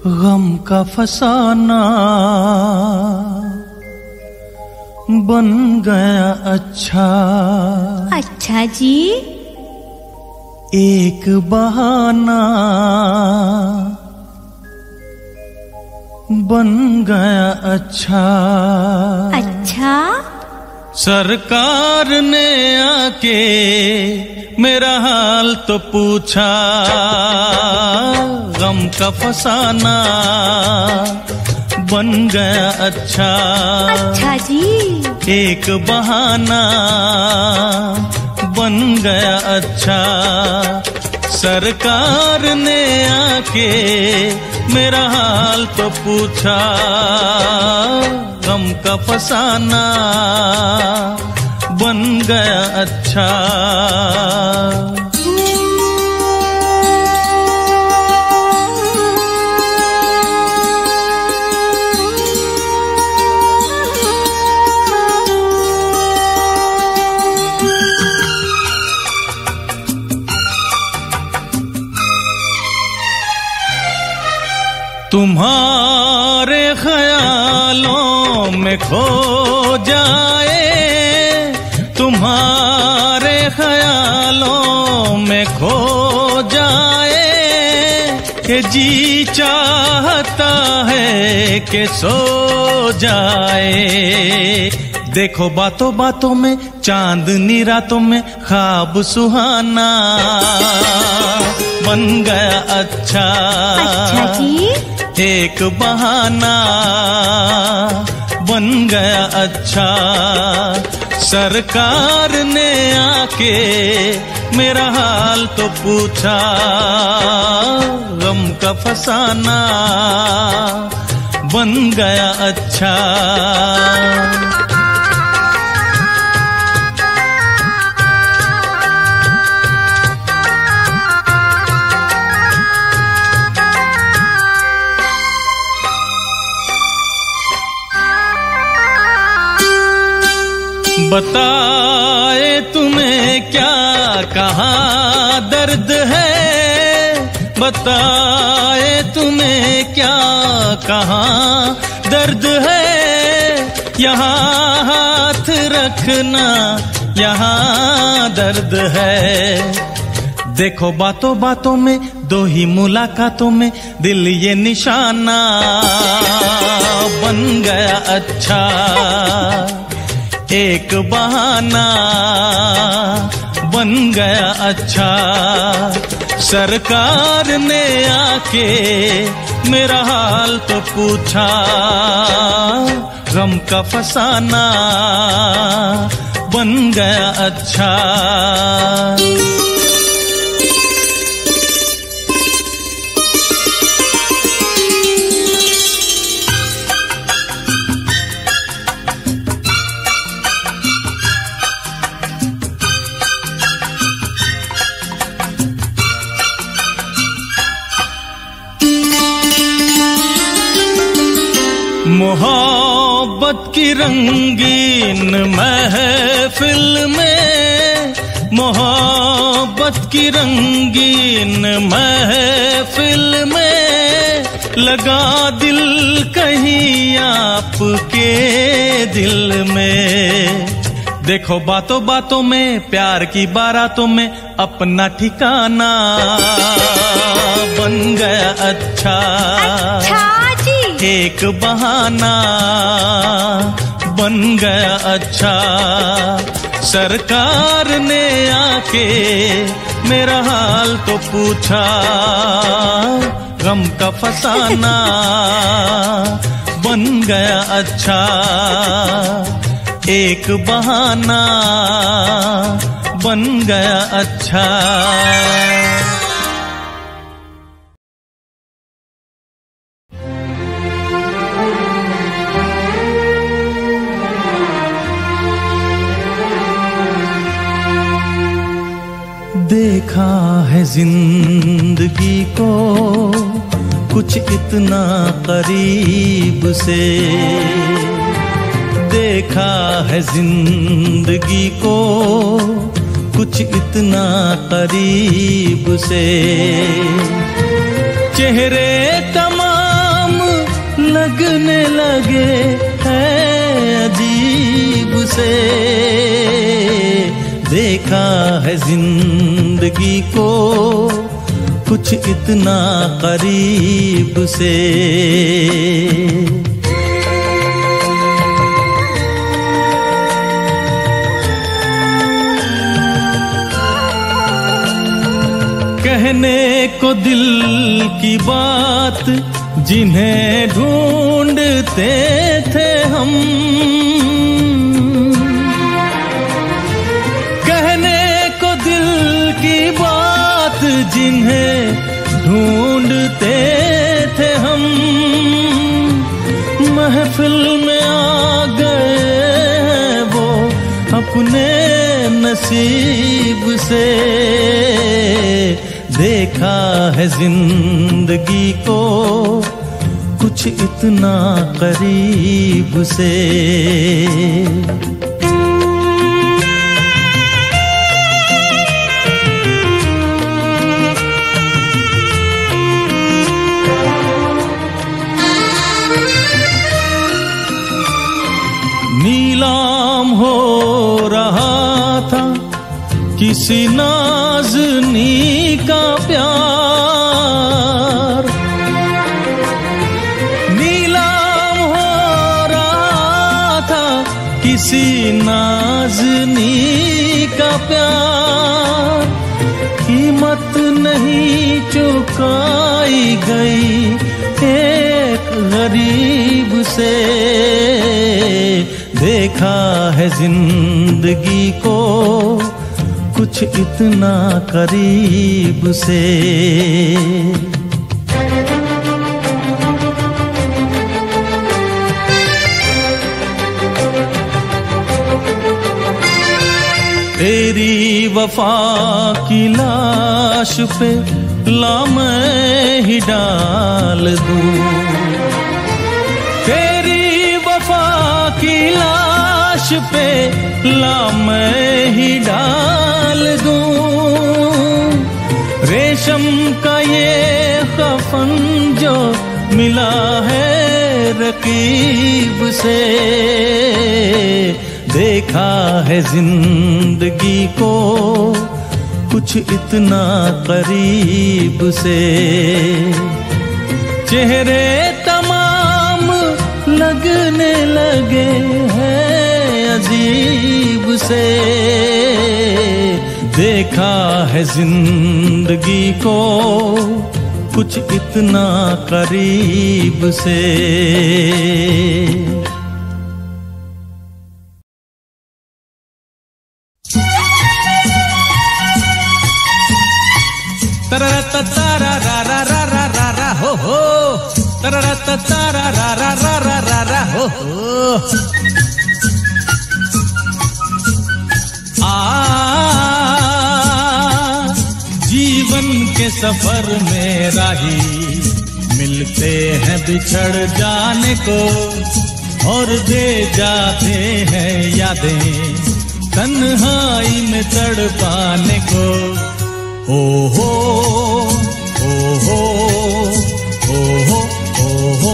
गम का फसाना बन गया अच्छा। अच्छा जी। एक बहाना बन गया अच्छा। अच्छा। सरकार ने आके मेरा हाल तो पूछा, गम का फसाना बन गया अच्छा। अच्छा जी। एक बहाना बन गया अच्छा। सरकार ने आके मेरा हाल तो पूछा, गम का फसाना बन गया अच्छा। तुम्हारे ख्यालों में खो जाए, तुम्हारे ख्यालों में खो जाए, कि जी चाहता है कि सो जाए। देखो बातों बातों में चांदनी रातों में ख्वाब सुहाना बन गया अच्छा। अच्छा जी। एक बहाना बन गया अच्छा। सरकार ने आके मेरा हाल तो पूछा, गम का फसाना बन गया अच्छा। बताए तुम्हें क्या कहाँ दर्द है, बताए तुम्हें क्या कहाँ दर्द है। यहाँ हाथ रखना यहाँ दर्द है। देखो बातों बातों में दो ही मुलाकातों में दिल ये निशाना बन गया अच्छा। एक बहाना बन गया अच्छा। सरकार ने आके मेरा हाल तो पूछा, गम का फसाना बन गया अच्छा। मोहब्बत की रंगीन महफिल में, मोहब्बत की रंगीन महफिल में लगा दिल कहीं आपके दिल में। देखो बातों बातों में प्यार की बारातों में अपना ठिकाना बन गया अच्छा। अच्छा जी। एक बहाना बन गया अच्छा। सरकार ने आके मेरा हाल तो पूछा, गम का फसाना बन गया अच्छा। एक बहाना बन गया अच्छा। देखा है जिंदगी को कुछ इतना करीब से, देखा है जिंदगी को कुछ इतना करीब से। चेहरे तमाम लगने लगे हैं अजीब से। देखा है जिंदगी को कुछ इतना करीब से। कहने को दिल की बात जिन्हें ढूंढते थे हम, कहने को दिल की बात जिन्हें ढूंढते थे हम, महफिल में आ गए वो अपने नसीब से। देखा है जिंदगी को कुछ इतना करीब से। नीलाम हो रहा था किसी नाज़नी का प्यार, नीलाम हो रहा था किसी नाज़नी का प्यार। कीमत नहीं चुकाई गई एक गरीब से। देखा है जिंदगी को कुछ इतना करीब से। तेरी वफा की लाश पे ला मैं ही डाल दूं, तेरी वफा की लाश पे ला मैं ही डाल दूं। रेशम का ये कफन जो मिला है रकीब से। देखा है जिंदगी को कुछ इतना करीब से। चेहरे तमाम लगने लगे हैं अजीब से। देखा है जिंदगी को कुछ इतना करीब से। तररत तारा रा रा रा रा रा रा हो हो, तररत तारा रा रा रा रा रा रा हो हो। जीवन के सफर में राही मिलते हैं बिछड़ जाने को, और दे जाते हैं यादें तन्हाई में तड़पाने को। ओ हो ओ हो ओ हो ओ हो।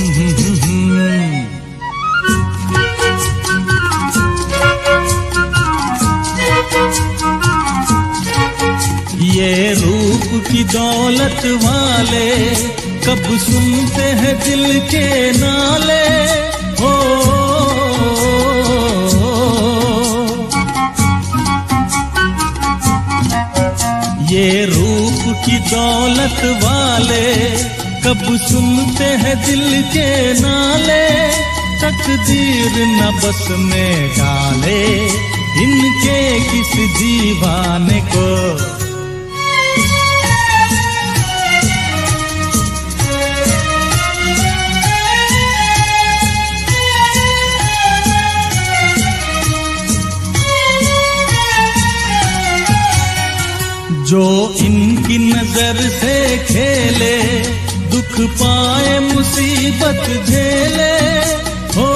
ये रूप की दौलत वाले कब सुनते हैं दिल के नाले। हो ये रूप की दौलत वाले कब सुनते हैं दिल के नाले। तकदीर न बस में डाले इनके किस दीवाने को। जो इनकी नजर से खेले दुख पाए मुसीबत झेले। हो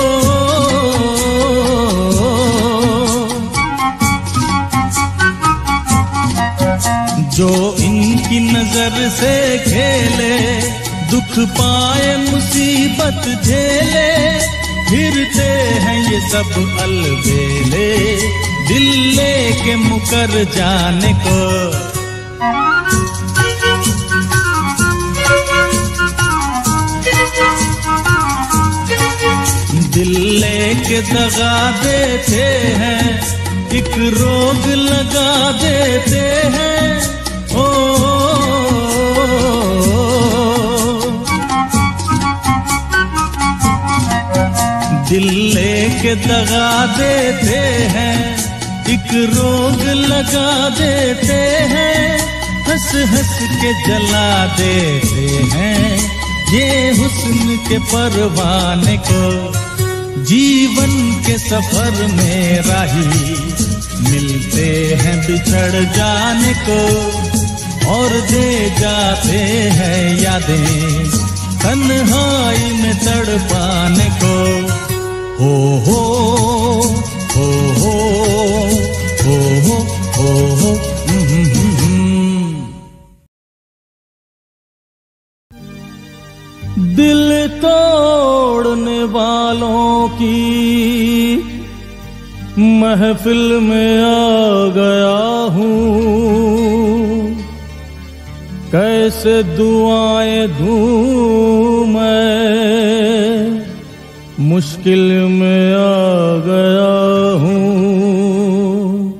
जो इनकी नजर से खेले दुख दुख पाए मुसीबत झेले, फिरते हैं ये सब अलबेले, दिल लेके मुकर जाने को। दिल लेके दगा देते हैं, एक रोग लगा देते हैं। ओ दिल लेके दगा देते हैं, एक रोग लगा देते हैं, हंस हंस के जला देते हैं ये हुस्न के परवाने को। जीवन के सफर में राही मिलते हैं बिछड़ जाने को, और दे जाते हैं यादें तन्हाई में तड़पाने को। हो हो हो हो हो हो हो हो। दिल तोड़ने वालों की महफिल में आ गया हूँ, कैसे दुआएं दूँ मैं, मुश्किल में आ गया हूँ।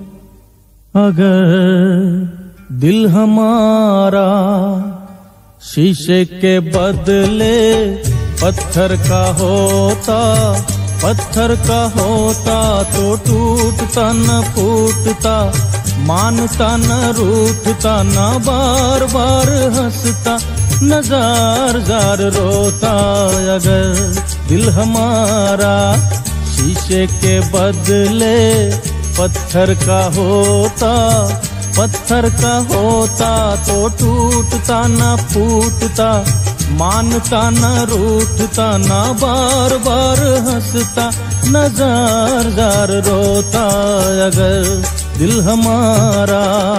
अगर दिल हमारा शीशे के बदले पत्थर का होता, पत्थर का होता तो टूटता न फूटता, मानता न रूठता, न बार बार हंसता, न जार जार रोता। अगर दिल हमारा शीशे के बदले पत्थर का होता, पत्थर का होता तो टूटता न फूटता, मानता न रूठता, न बार बार हंसता, न जार जार रोता। अगर दिल हमारा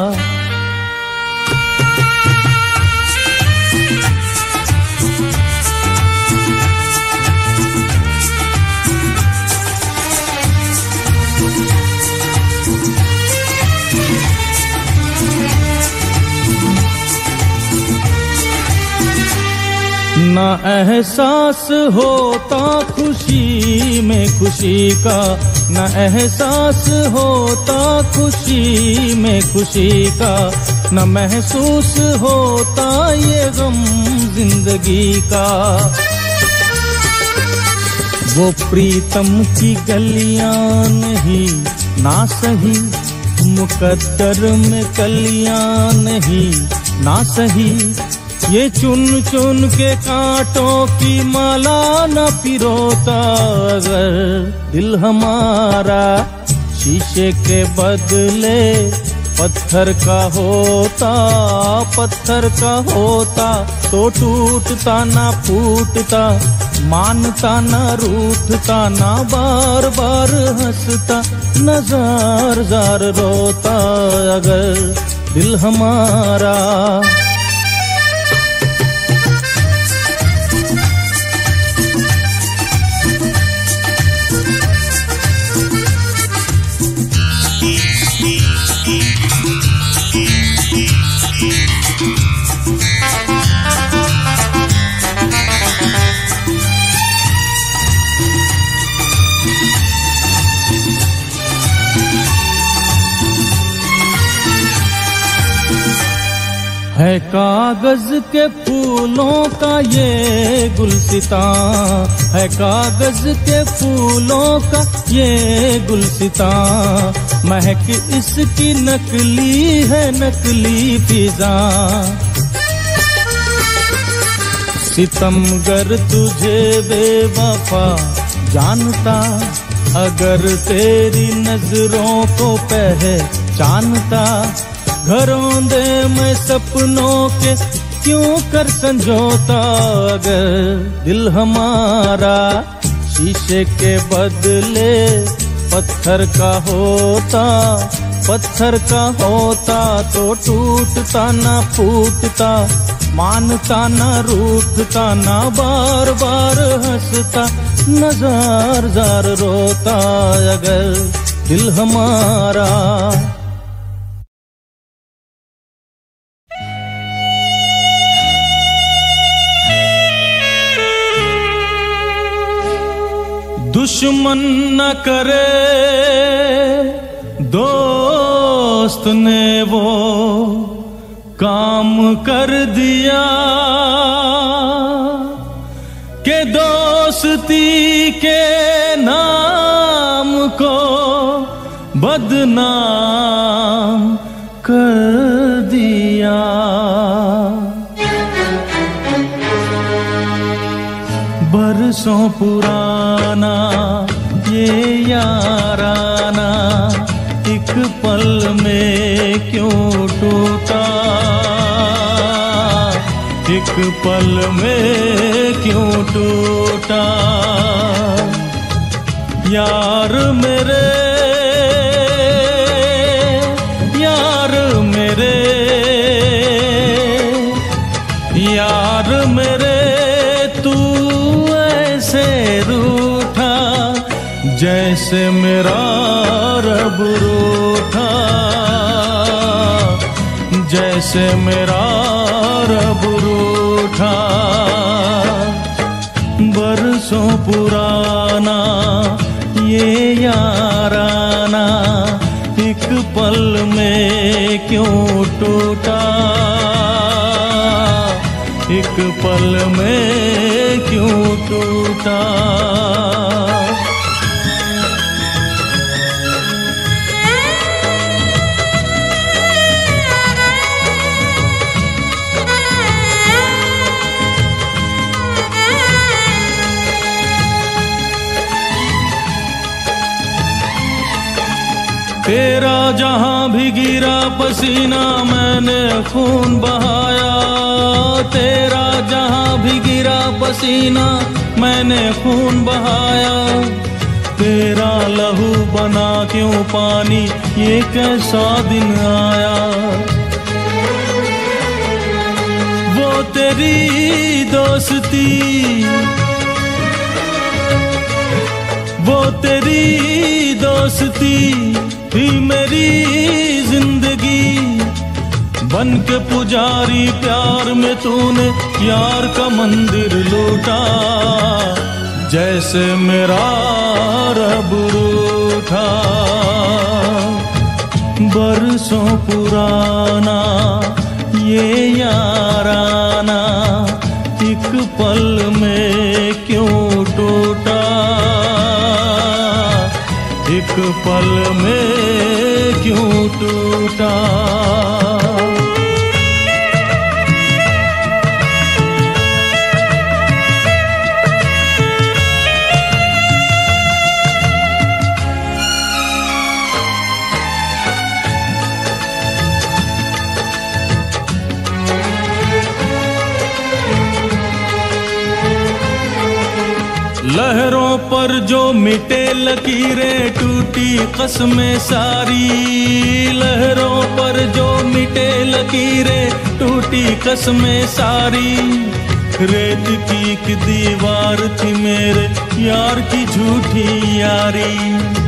न एहसास होता खुशी में खुशी का, न एहसास होता खुशी में खुशी का, न महसूस होता ये गम जिंदगी का। वो प्रीतम की गलियां नहीं ना सही, मुकद्दर में कलियां नहीं ना सही, ये चुन चुन के कांटों की माला न पिरोता। अगर दिल हमारा शीशे के बदले पत्थर का होता, पत्थर का होता तो टूटता न फूटता, मानता न रूठता, न बार बार हंसता, न जार जार रोता। अगर दिल हमारा है कागज के फूलों का ये गुलसितां, है कागज के फूलों का ये गुलसितां, महक इसकी नकली है नकली फिजा। सितमगर तुझे बेवफा जानता, अगर तेरी नजरों को पहचानता, घरों दे मैं सपनों के क्यों कर संजोता। अगर दिल हमारा शीशे के बदले पत्थर का होता, पत्थर का होता तो टूटता न फूटता, मानता न रूठता न बार बार हंसता, न जार जार रोता अगर दिल हमारा। दुश्मन न करे दोस्त ने वो काम कर दिया, के दोस्ती के नाम को बदनाम कर दिया। बरसों पुराना ये याराना एक पल में क्यों टूटा, एक पल में क्यों टूटा। यार मेरे, यार मेरे, यार मेरे, तू ऐसे रूठा जैसे मेरा रब रूठा, जैसे मेरा रब रूठा। बरसों पुराना ये याराना एक पल में क्यों टूटा, एक पल में क्यों टूटा। तेरा जहां भी गिरा पसीना मैंने खून बहाया, तेरा जहां भी गिरा पसीना मैंने खून बहाया। तेरा लहू बना क्यों पानी ये कैसा दिन आया। वो तेरी दोस्ती, वो तेरी दोस्ती थी मेरी जिंदगी। बन के पुजारी प्यार में तूने यार का मंदिर लूटा, जैसे मेरा रब रूठा। बरसों पुराना ये याराना एक पल में क्यों टूटा, एक पल में क्यों टूटा। लहरों पर जो मिटे लकीरें टूटी कसमें सारी, लहरों पर जो मिटे लकीरें टूटी कसमें सारी। रेत की एक दीवार थी मेरे यार की झूठी यारी।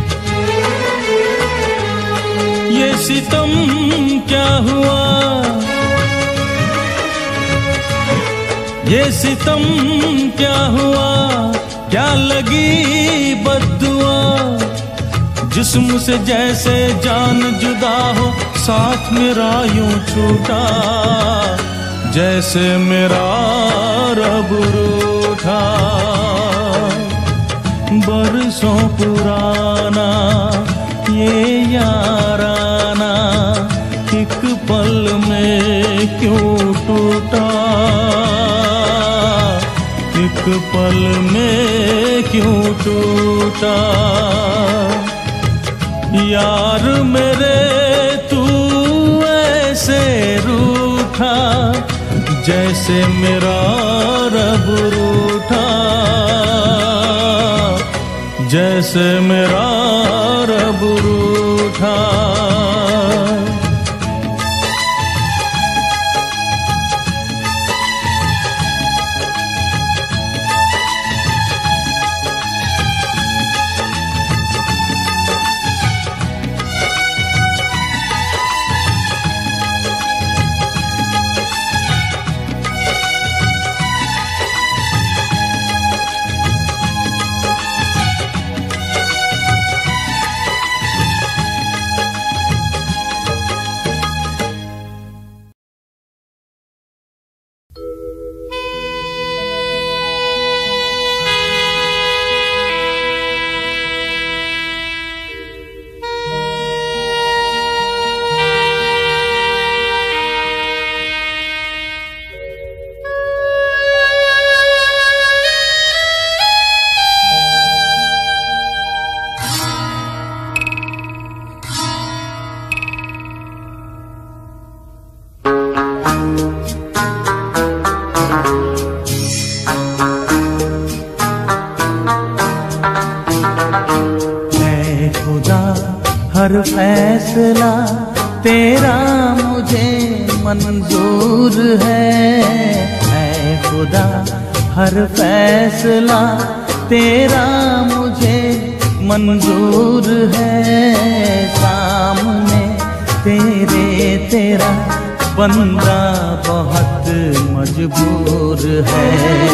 ये सितम क्या हुआ, ये सितम क्या हुआ, क्या लगी बद्दुआ। जिस्म से जैसे जान जुदा हो साथ मेरा यूं छूटा, जैसे मेरा रब रूठा। बरसों पुराना ये याराना एक पल में क्यों टूटा, एक पल में क्यों टूटा। यार मेरे तू ऐसे रूठा जैसे मेरा रब रूठा, जैसे मेरा रब रूठा। हर फैसला तेरा मुझे मंजूर है। ऐ खुदा हर फैसला तेरा मुझे मंजूर है। सामने तेरा बंदा बहुत मजबूर है।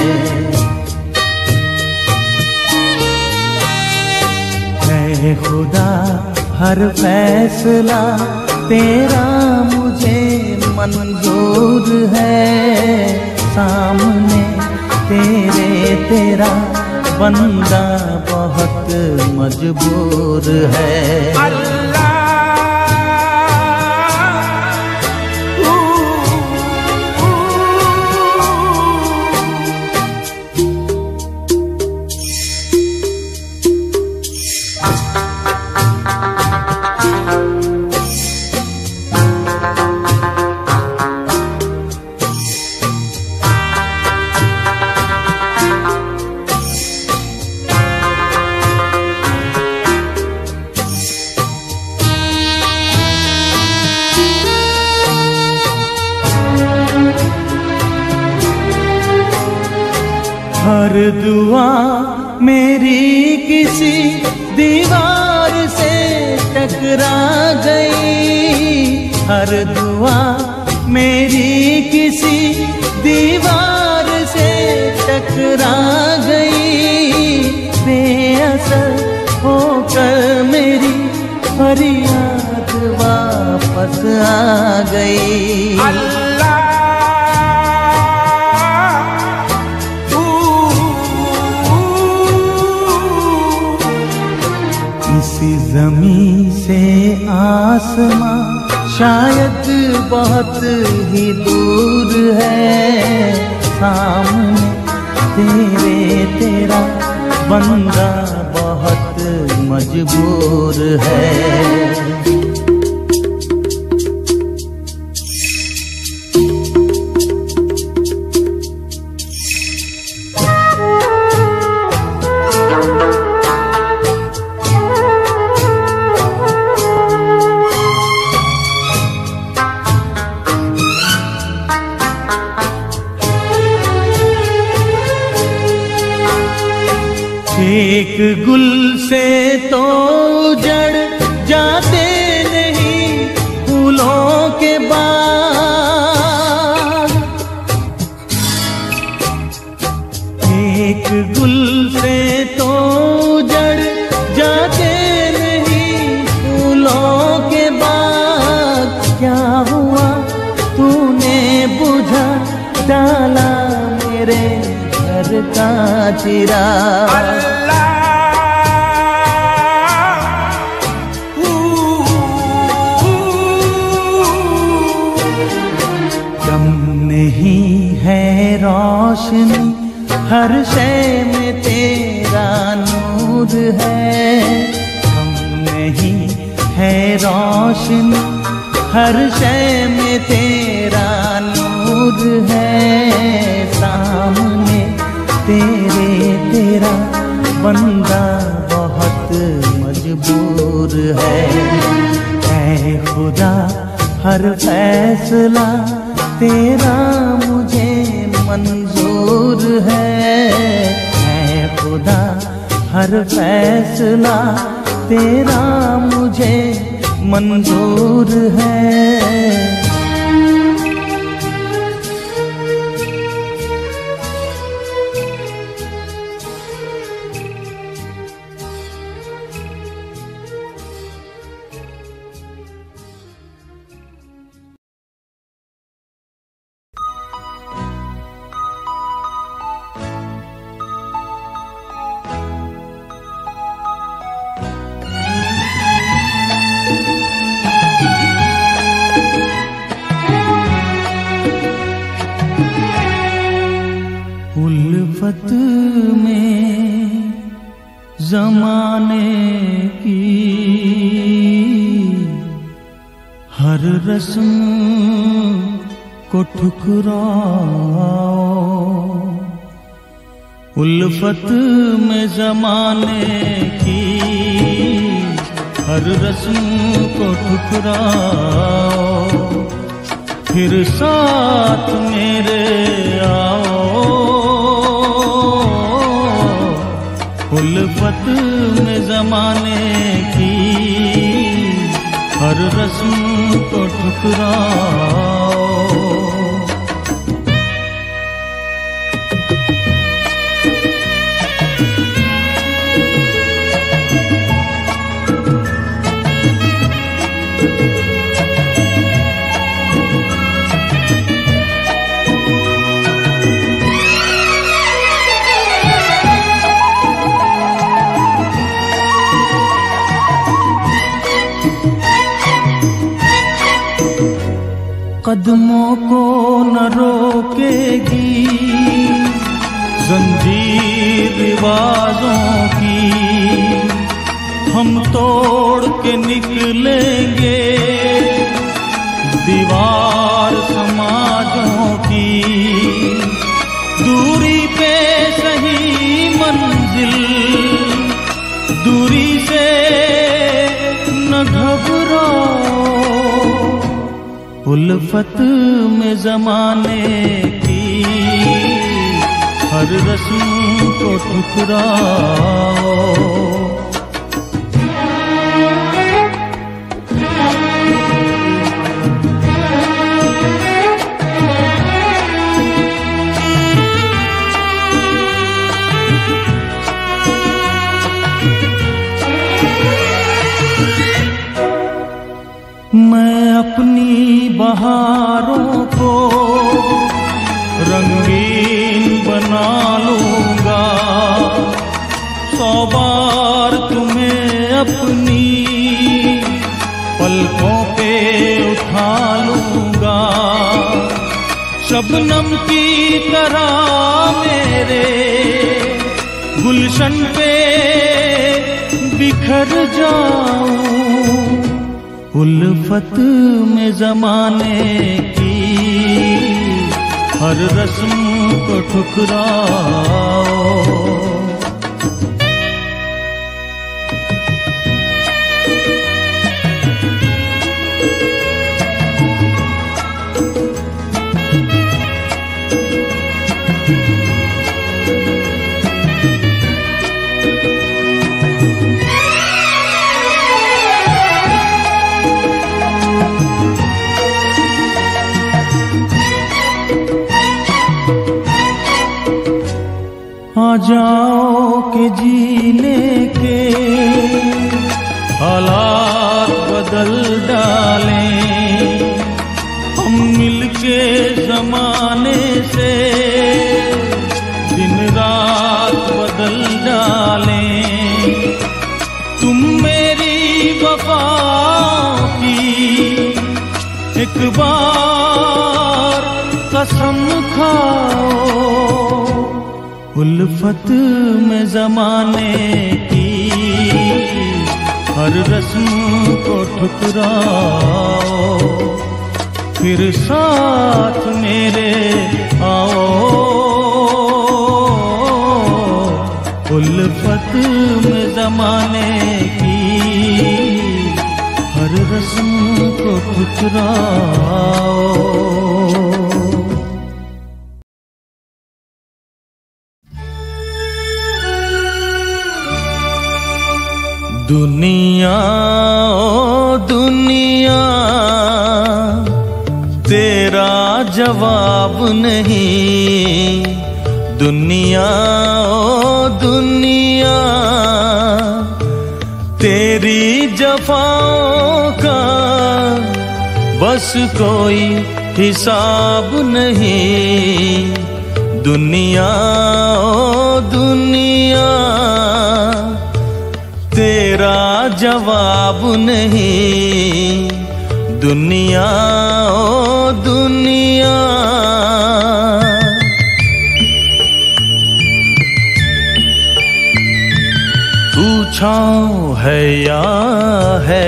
ऐ खुदा हर फैसला तेरा मुझे मंजूर है। सामने तेरा बंदा बहुत मजबूर है। अल्लाह हर दुआ मेरी किसी दीवार से टकरा गई। हर दुआ मेरी किसी दीवार से टकरा गई। बेअसर होकर मेरी फरियाद वापस आ गई। अल्लाह इसी ज़मीं से आसमां शायद बहुत ही दूर है। सामने तेरा बंदा बहुत मजबूर है। एक गुल से तो जड़ जाते नहीं फूलों के बाग। एक गुल से तो जड़ जाते नहीं फूलों के बाग। क्या हुआ तूने बुझा डाला मेरे घर का चिराग। कम नहीं है रोशनी हर शय में तेरा नूर है। कम नहीं है रोशनी हर शय में तेरा नूर है। सामने तेरा बंदा बहुत मजबूर है। ऐ खुदा हर फैसला तेरा मुझे मंजूर है। ऐ खुदा हर फैसला तेरा मुझे मंजूर है। उल्फत में ज़माने की हर रस्म को ठुकराओ। उल्फत में ज़माने की हर रस्म को ठुकराओ, फिर साथ मेरे आओ। उल्फत में ज़माने की हर रस्म को ठुकराओ। कदमों को न रोकेगी जंजीर रिवाजों की, हम तोड़ के निकलेंगे दीवार समाजों की। दूरी पे सही मंजिल, दूरी से न घबराओ। उल्फत में ज़माने की हर रस्म को ठुकराओ। मैं अपनी बहारों को रंगीन बना लूंगा, 100 बार तुम्हें अपनी पलकों पे उठा लूंगा। शबनम की तरह मेरे गुलशन पे बिखर जाऊं। उल्फत में ज़माने की हर रस्म को ठुकराओ। आ जाओ के जीने के हालात बदल डालें, हम मिलके ज़माने से दिन रात बदल डालें। तुम मेरी वफा की एक बार कसम खाओ। उल्फत में ज़माने की हर रस्म को ठुकराओ, फिर साथ मेरे आओ। उल्फत में ज़माने की हर रस्म को ठुकराओ। दुनिया ओ दुनिया तेरा जवाब नहीं, दुनिया ओ दुनिया तेरी जफाओं का बस कोई हिसाब नहीं। दुनिया ओ दुनिया तेरा जवाब नहीं, दुनिया ओ दुनिया। तू छाँव है या है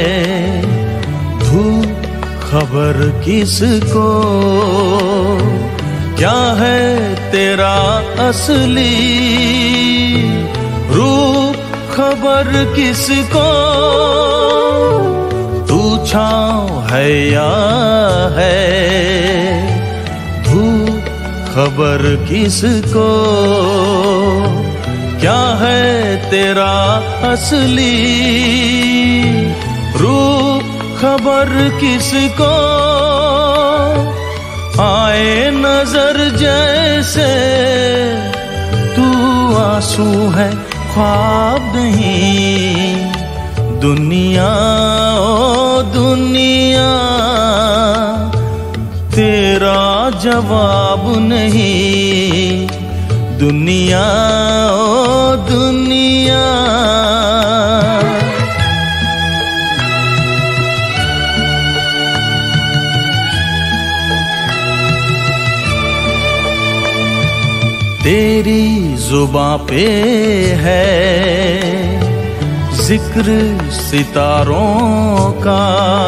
धूप खबर किसको, क्या है तेरा असली रूप खबर किसको तू छाँव है या है धूप, खबर किसको क्या है तेरा असली रूप, खबर किसको आए नजर जैसे तू आंसू है ख्वाब नहीं, दुनिया ओ दुनिया तेरा जवाब नहीं, दुनिया ओ दुनिया। तेरी जुबां पे है जिक्र सितारों का,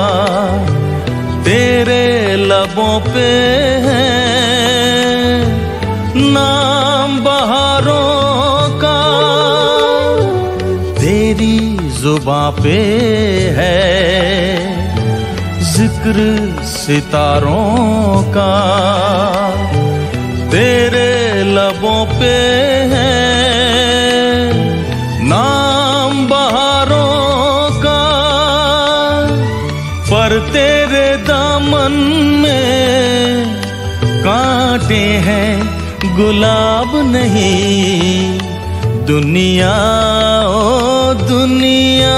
तेरे लबों पे है नाम बहारों का, तेरी जुबां पे है जिक्र सितारों का, तेरे लबों पे है नाम बहारों का, पर तेरे दामन में कांटे हैं गुलाब नहीं, दुनिया ओ दुनिया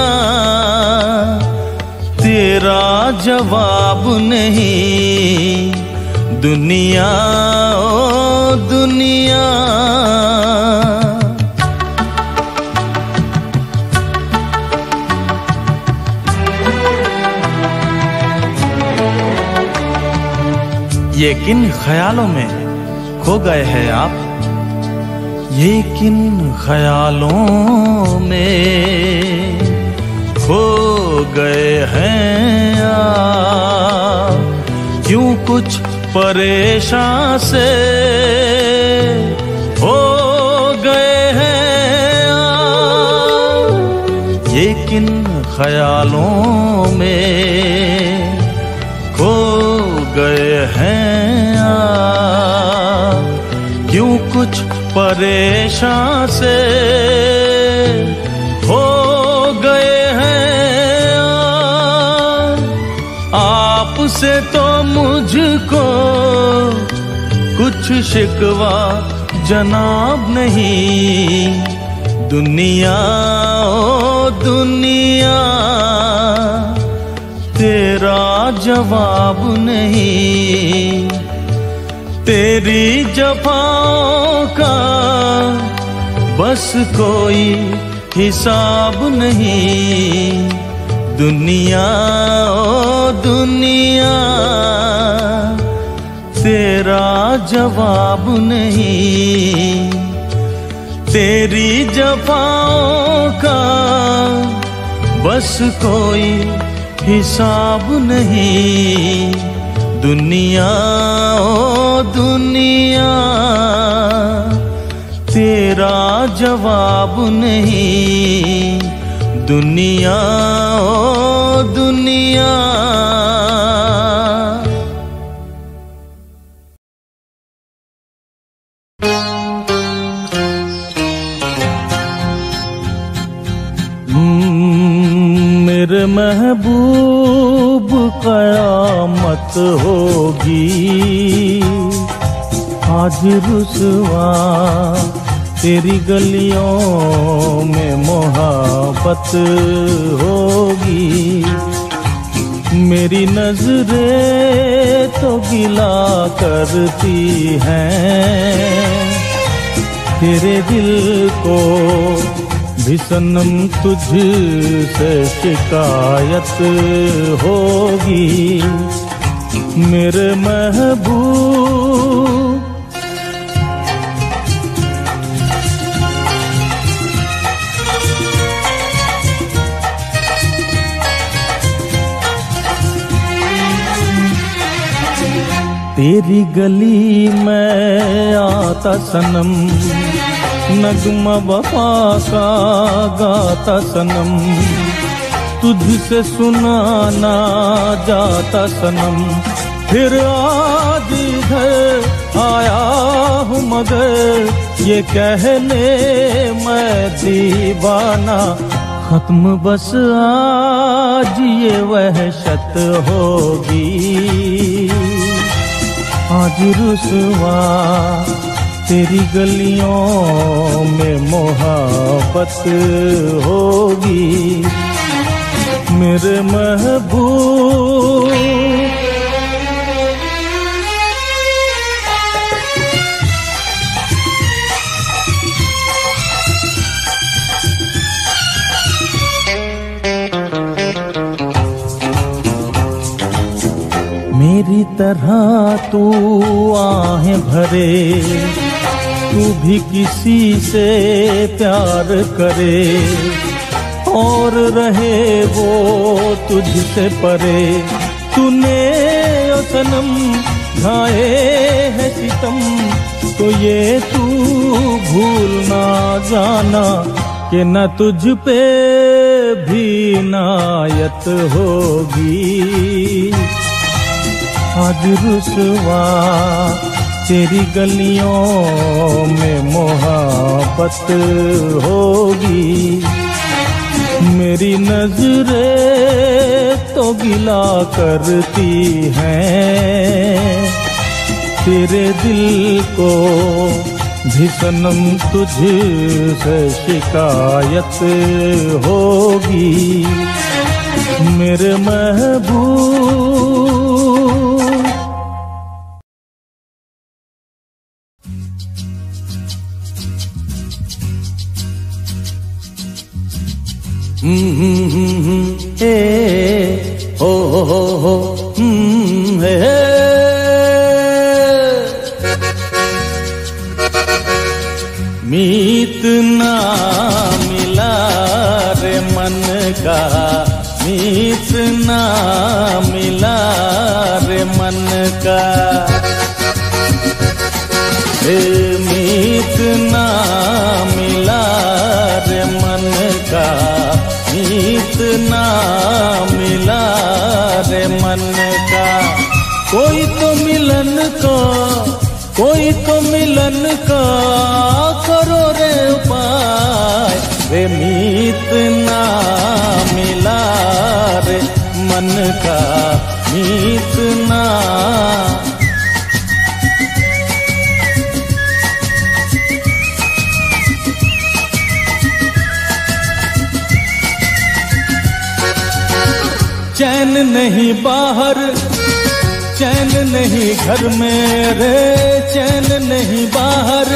तेरा जवाब नहीं, दुनिया ओ दुनिया। ये किन ख्यालों में खो गए हैं आप, ये किन ख्यालों में खो गए हैं आप, क्यों कुछ परेशान से हो गए हैं आप, ये किन ख्यालों में खो गए हैं आप, क्यों कुछ परेशान से हो गए हैं आपसे तो मुझको कुछ शिकवा जनाब नहीं, दुनिया ओ दुनिया तेरा जवाब नहीं, तेरी जफाओं का बस कोई हिसाब नहीं, दुनिया ओ दुनिया तेरा जवाब नहीं, तेरी जफाओं का बस कोई हिसाब नहीं, दुनिया ओ दुनिया तेरा जवाब नहीं, दुनिया ओ दुनिया। मेरे महबूब कयामत होगी आज रुसवा, तेरी गलियों में मोहब्बत होगी, मेरी नजरें तो गिला करती हैं, तेरे दिल को भी सनम तुझसे शिकायत होगी, मेरे महबूब। तेरी गली में आता सनम नगमा वफा का गाता सनम, तुझसे सुनाना जाता सनम। फिर आज इधर आया हूँ मगर ये कहने मैं दीवाना। खत्म बस आज ये वहशत होगी, आज रुसवा तेरी गलियों में मोहब्बत होगी मेरे महबूब। मेरी तरह तू आहें भरे, तू भी किसी से प्यार करे और रहे वो तुझसे परे। तूने ओ सनम ढाए है सितम, तो ये तू भूल ना जाना कि न तुझ पे भी नायत होगी। आज रुसवा तेरी गलियों में मोहब्बत होगी। मेरी नजरें तो गिला करती हैं, तेरे दिल को भी सनम तुझसे शिकायत होगी मेरे महबूब। मीत ना मिला रे मन का, मीत ना मिला रे मन का। मीत ना मिला रे मन का, मीत ना मिला रे मन का। कोई तो मिलन का, कोई तो मिलन का करो रे उपाय। रे मीत ना मिला रे मन का, मीत ना। चैन नहीं बाहर, चैन नहीं घर में रे, चैन नहीं बाहर,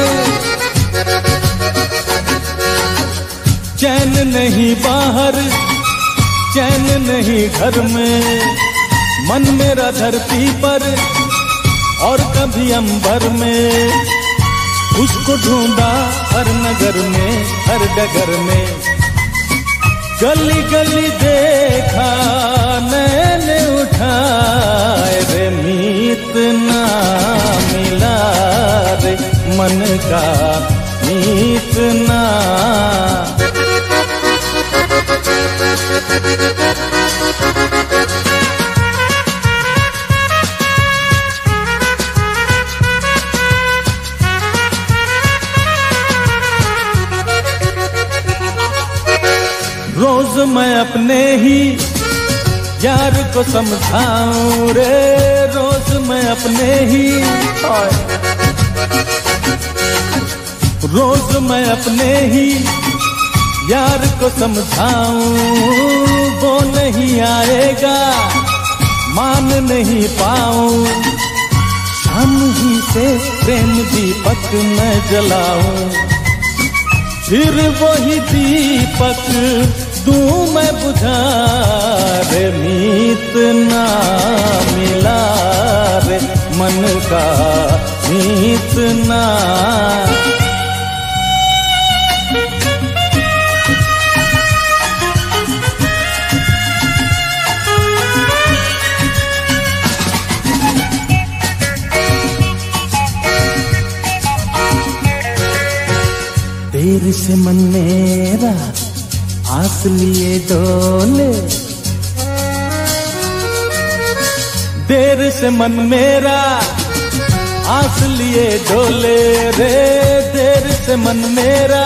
चैन नहीं बाहर, चैन नहीं घर में। मन मेरा धरती पर और कभी अंबर में, उसको ढूंढा हर नगर में हर डगर में। गली गली देखा मैंने उठाए रे, मीत ना मिला रे मन का, मीत ना। रोज मैं अपने ही यार को समझाऊं रे, रोज मैं अपने ही, रोज मैं अपने ही यार को समझाऊं। वो नहीं आएगा मान नहीं पाऊं, शाम ही से प्रेम दीपक मैं जलाऊं। फिर वही दीपक दूं मैं बुझा रे, मीत ना मिला रे मन का, मीत ना। देर से मन मेरा आस लिए डोले, देर से मन मेरा आस लिए डोले रे, देर से मन मेरा,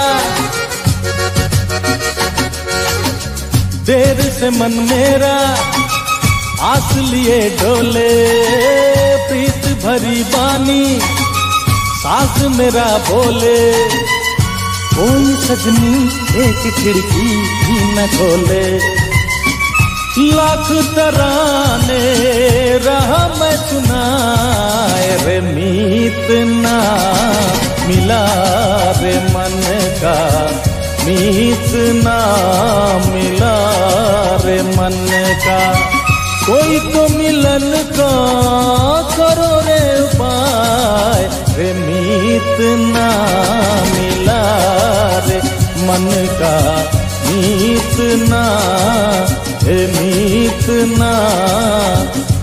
देर से मन मेरा आस लिए डोले। प्रीत भरी बानी सास मेरा बोले, कोई सजनी एक खिड़की ही न खोले। लाख तराने रहा मैं सुनाए रे, मीत ना मिला रे मन का, मीत ना मिला रे मन का। कोई तो मिलन का करो रे उपाय रे, मीत ना मिला रे मन का, मीत ना, मीत ना